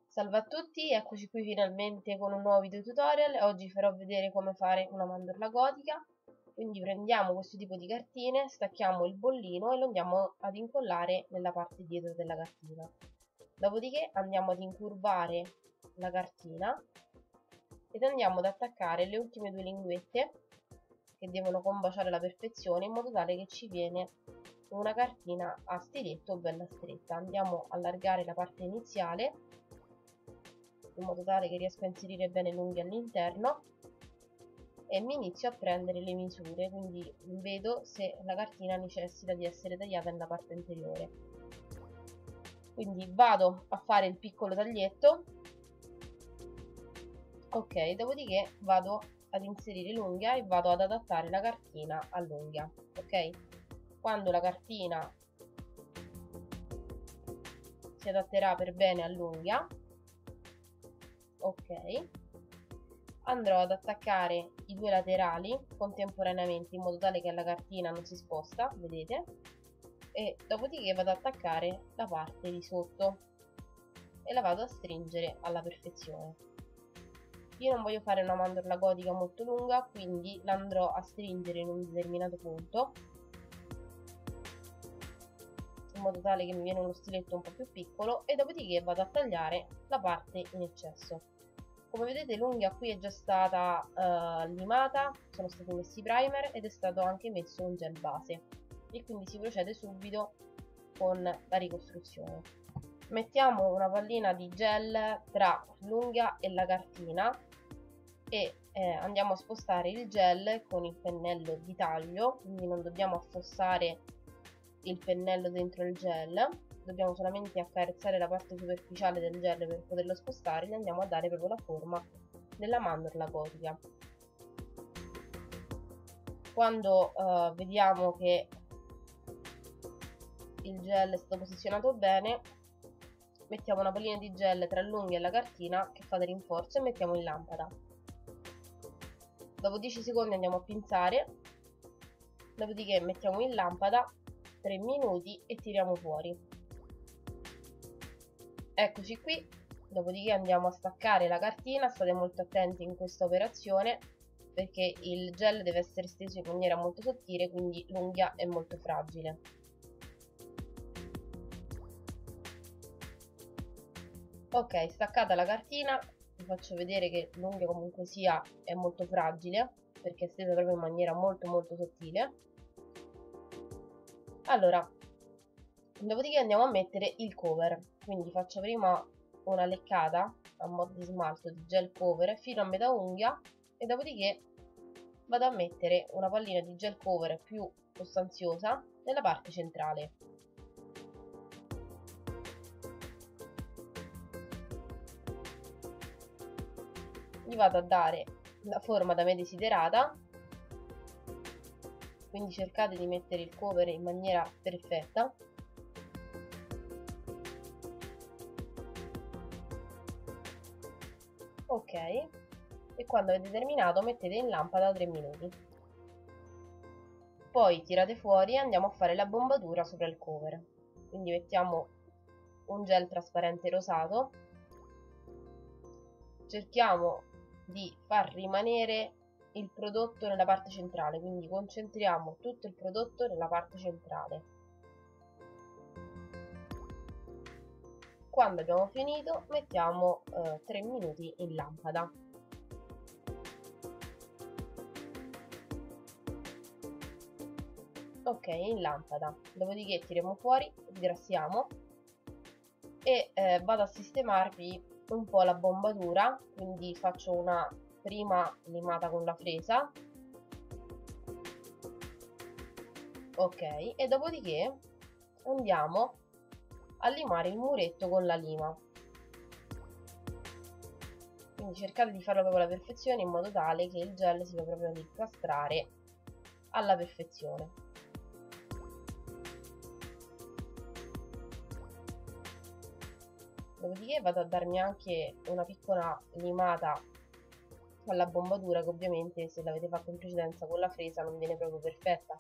Salve a tutti, eccoci qui finalmente con un nuovo video tutorial. Oggi farò vedere come fare una mandorla gotica. Quindi prendiamo questo tipo di cartine, stacchiamo il bollino e lo andiamo ad incollare nella parte dietro della cartina. Dopodiché andiamo ad incurvare la cartina ed andiamo ad attaccare le ultime due linguette che devono combaciare alla perfezione, in modo tale che ci viene una cartina a stiletto bella stretta. Andiamo a allargare la parte iniziale in modo tale che riesco a inserire bene l'unghia all'interno e mi inizio a prendere le misure, quindi vedo se la cartina necessita di essere tagliata nella parte anteriore. Quindi vado a fare il piccolo taglietto, ok, dopodiché vado ad inserire l'unghia e vado ad adattare la cartina all'unghia, ok? Quando la cartina si adatterà per bene all'unghia, ok, andrò ad attaccare i due laterali contemporaneamente in modo tale che la cartina non si sposta, vedete, e dopodiché vado ad attaccare la parte di sotto e la vado a stringere alla perfezione. Io non voglio fare una mandorla gotica molto lunga, quindi l'andrò a stringere in un determinato punto in modo tale che mi viene uno stiletto un po' più piccolo, e dopodiché vado a tagliare la parte in eccesso. Come vedete l'unghia qui è già stata limata, sono stati messi primer ed è stato anche messo un gel base, e quindi si procede subito con la ricostruzione. Mettiamo una pallina di gel tra l'unghia e la cartina e andiamo a spostare il gel con il pennello di taglio, quindi non dobbiamo affossare il pennello dentro il gel, dobbiamo solamente accarezzare la parte superficiale del gel per poterlo spostare, e gli andiamo a dare proprio la forma della mandorla gotica. Quando vediamo che il gel è stato posizionato bene, mettiamo una pallina di gel tra l'unghia e la cartina che fa da rinforzo e mettiamo in lampada. Dopo 10 secondi andiamo a pinzare, dopodiché mettiamo in lampada 3 minuti e tiriamo fuori. Eccoci qui, dopodiché andiamo a staccare la cartina. State molto attenti in questa operazione perché il gel deve essere steso in maniera molto sottile, quindi l'unghia è molto fragile. Ok, staccata la cartina, vi faccio vedere che l'unghia comunque sia è molto fragile perché è stesa proprio in maniera molto sottile. Allora, dopodiché andiamo a mettere il cover, quindi faccio prima una leccata a mo' di smalto di gel cover fino a metà unghia e dopodiché vado a mettere una pallina di gel cover più sostanziosa nella parte centrale. Gli vado a dare la forma da me desiderata, quindi cercate di mettere il cover in maniera perfetta. Ok, e quando avete terminato mettete in lampada 3 minuti. Poi tirate fuori e andiamo a fare la bombatura sopra il cover. Quindi mettiamo un gel trasparente rosato, cerchiamo di far rimanere il prodotto nella parte centrale, quindi concentriamo tutto il prodotto nella parte centrale. Quando abbiamo finito mettiamo 3 minuti in lampada. Ok, in lampada, dopodiché tiriamo fuori, sgrassiamo e vado a sistemarvi un po' la bombatura, quindi faccio una prima limata con la fresa, ok, e dopodiché andiamo a limare il muretto con la lima, quindi cercate di farlo proprio alla perfezione in modo tale che il gel si va proprio ad incastrare alla perfezione. Dopodiché vado a darmi anche una piccola limata alla bombatura, che ovviamente se l'avete fatta in precedenza con la fresa non viene proprio perfetta.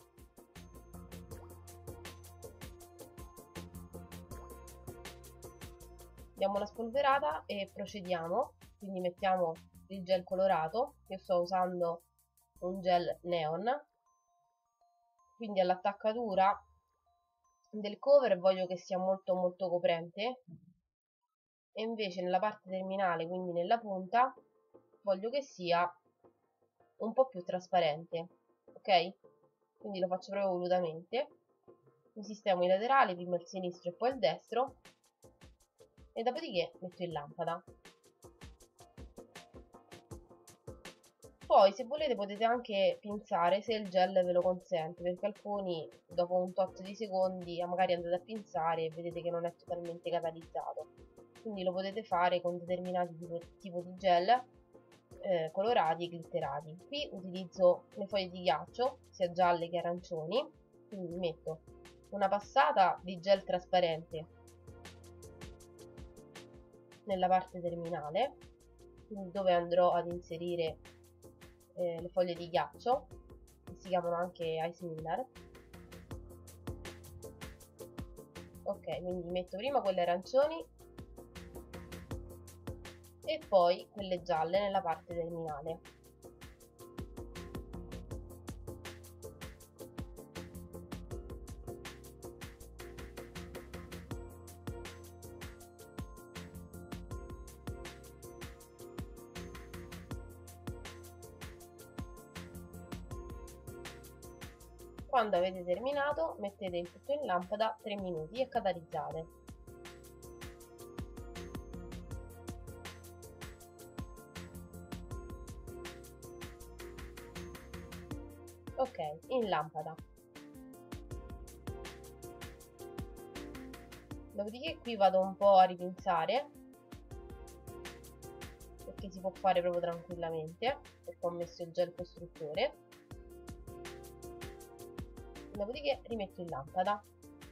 diamo una spolverata e procediamo. Quindi mettiamo il gel colorato. Io sto usando un gel neon, quindi all'attaccatura del cover voglio che sia molto molto coprente, e invece nella parte terminale, quindi nella punta, voglio che sia un po' più trasparente, ok? Quindi lo faccio proprio volutamente. Mi sistemo i laterali, prima il sinistro e poi il destro, e dopodiché metto in lampada. Poi se volete potete anche pinzare, se il gel ve lo consente, perché alcuni dopo un tot di secondi magari andate a pinzare e vedete che non è totalmente catalizzato. Quindi lo potete fare con determinati tipo di gel colorati e glitterati. Qui utilizzo le foglie di ghiaccio, sia gialle che arancioni, quindi metto una passata di gel trasparente nella parte terminale, quindi dove andrò ad inserire le foglie di ghiaccio, che si chiamano anche Ice Miller. Ok, quindi metto prima quelle arancioni e poi quelle gialle nella parte terminale. Quando avete terminato, mettete il tutto in lampada 3 minuti e catalizzate. Ok, in lampada. Dopodiché qui vado un po' a ripinzare, perché si può fare proprio tranquillamente, perché ho messo il gel costruttore. Dopodiché rimetto in lampada.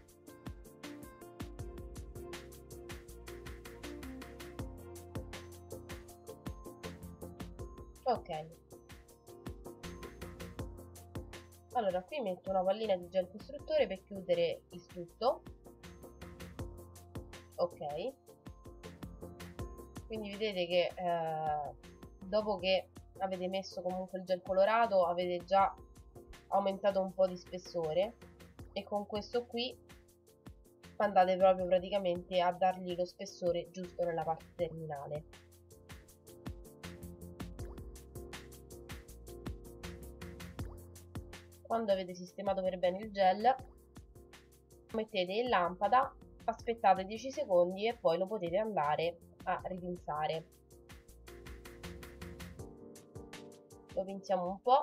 Ok, allora qui metto una pallina di gel costruttore per chiudere il tutto. Ok, quindi vedete che dopo che avete messo comunque il gel colorato avete già aumentato un po' di spessore, e con questo qui andate proprio praticamente a dargli lo spessore giusto nella parte terminale. Quando avete sistemato per bene il gel, mettete in lampada, aspettate 10 secondi e poi lo potete andare a ripinzare. Lo pinziamo un po'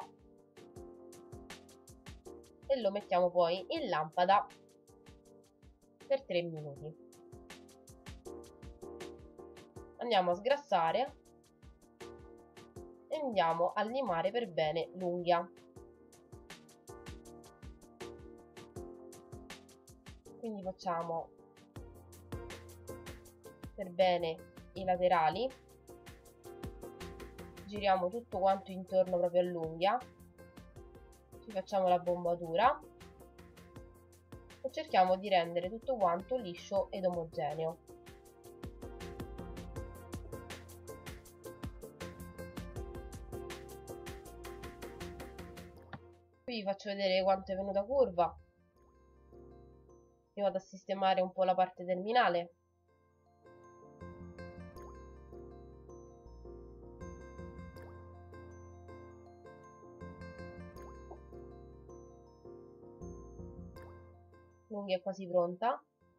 e lo mettiamo poi in lampada per 3 minuti. Andiamo a sgrassare e andiamo a limare per bene l'unghia. Quindi facciamo per bene i laterali, giriamo tutto quanto intorno proprio all'unghia, ci facciamo la bombatura e cerchiamo di rendere tutto quanto liscio ed omogeneo. Qui vi faccio vedere quanto è venuta curva. Io vado a sistemare un po' la parte terminale. L'unghia è quasi pronta.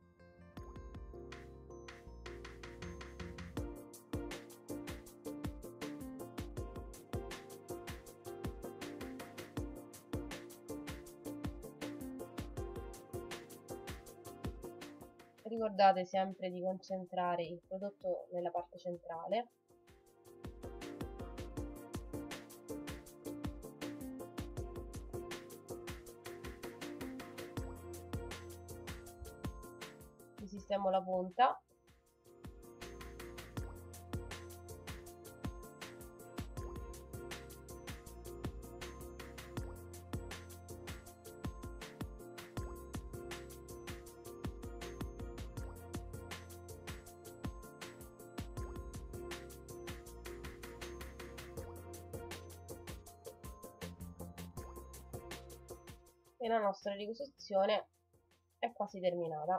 Ricordate sempre di concentrare il prodotto nella parte centrale. Sistemo la punta. e la nostra ricostruzione è quasi terminata.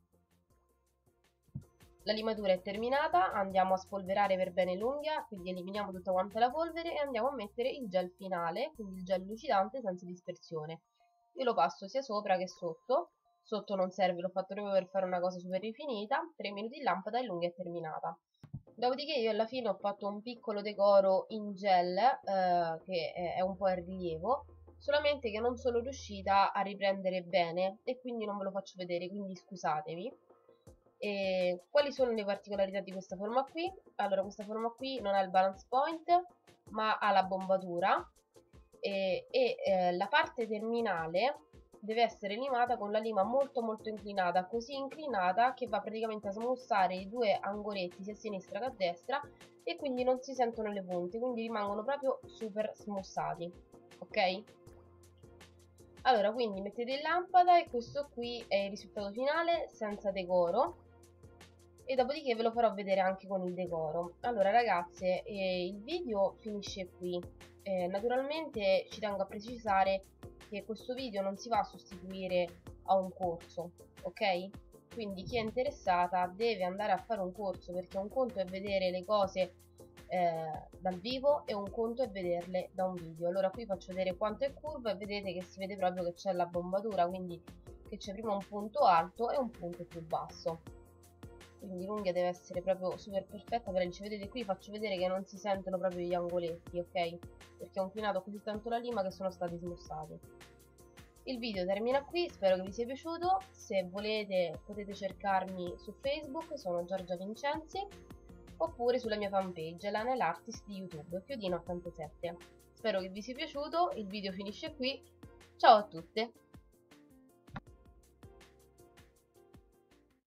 La limatura è terminata, andiamo a spolverare per bene l'unghia, quindi eliminiamo tutta quanta la polvere e andiamo a mettere il gel finale, quindi il gel lucidante senza dispersione. Io lo passo sia sopra che sotto. Sotto non serve, l'ho fatto proprio per fare una cosa super rifinita. 3 minuti in lampada e l'unghia è terminata. Dopodiché io alla fine ho fatto un piccolo decoro in gel, che è un po' a rilievo, solamente che non sono riuscita a riprendere bene e quindi non ve lo faccio vedere, quindi scusatemi. E quali sono le particolarità di questa forma qui? Allora, questa forma qui non ha il balance point, ma ha la bombatura la parte terminale deve essere limata con la lima molto molto inclinata, così inclinata che va praticamente a smussare i due angoletti sia a sinistra che a destra e quindi non si sentono le punte, quindi rimangono proprio super smussati, ok? Allora, quindi mettete in lampada e questo qui è il risultato finale senza decoro e dopodiché ve lo farò vedere anche con il decoro. Allora ragazze, il video finisce qui. Naturalmente ci tengo a precisare che questo video non si va a sostituire a un corso, ok? Quindi chi è interessata deve andare a fare un corso, perché un conto è vedere le cose dal vivo e un conto è vederle da un video. Allora qui faccio vedere quanto è curva e vedete che si vede proprio che c'è la bombatura, quindi che c'è prima un punto alto e un punto più basso. Quindi l'unghia deve essere proprio super perfetta, però ci vedete qui faccio vedere che non si sentono proprio gli angoletti, ok? Perché ho inclinato così tanto la lima che sono stati smussati. Il video termina qui, spero che vi sia piaciuto. Se volete potete cercarmi su Facebook, sono Giorgia Vincenzi, oppure sulla mia fanpage, la Nail Artist di YouTube, Chiodino87. Spero che vi sia piaciuto, il video finisce qui, ciao a tutte!